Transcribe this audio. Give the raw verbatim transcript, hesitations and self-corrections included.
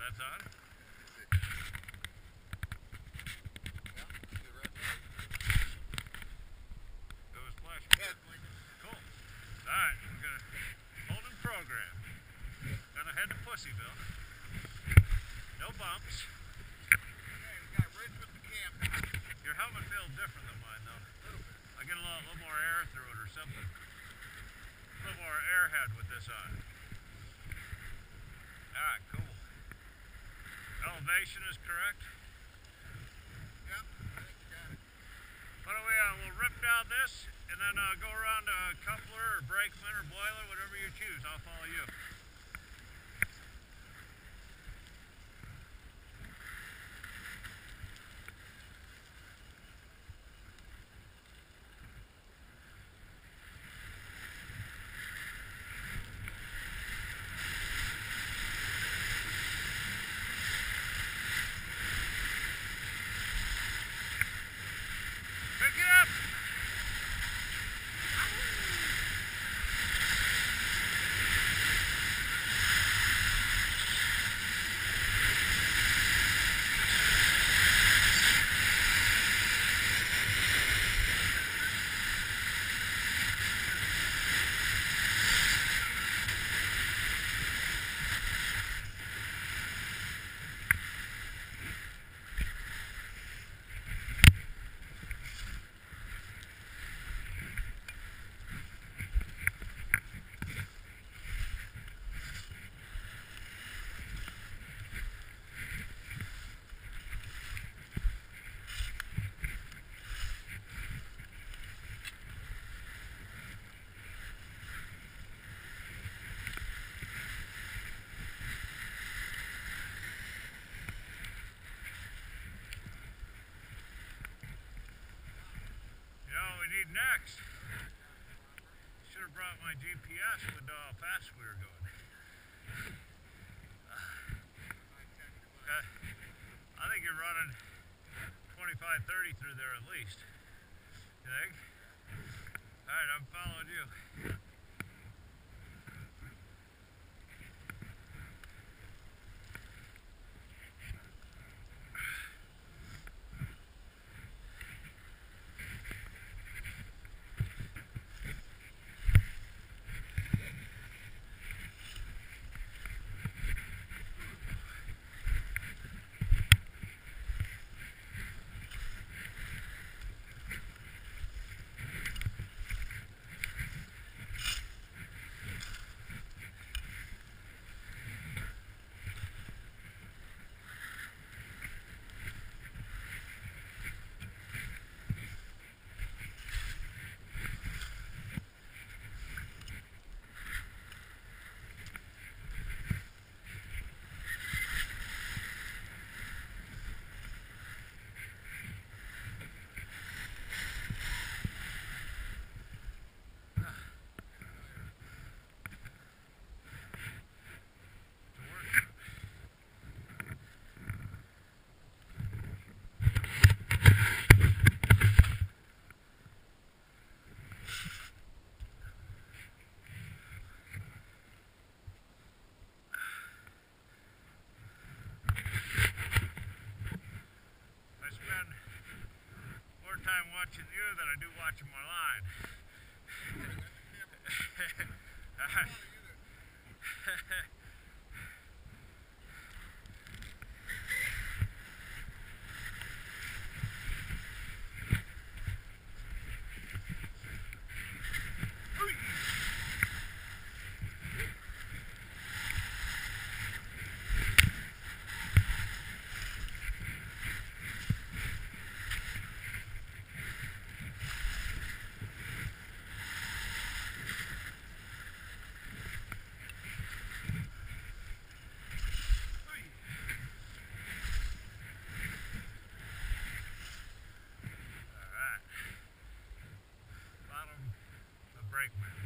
pads on. It was flash. Cool. Alright, we're gonna hold in program. Gonna head to Pussyville. No bumps. Your helmet feels different than mine though. I get a little, little more air through it or something. A little more airhead with this on. Alright, cool. Elevation is correct. Yep, got it. Why don't we, uh, we'll rip down this and then uh, go around to coupler or brakeman or boiler, whatever you choose. I'll follow you. Pick it up! Need next. Should have brought my G P S with how fast we were going. Uh, I think you're running twenty-five, thirty through there at least. You think? Alright, I'm following you. Time watching you than I do watching my line. Brakeman.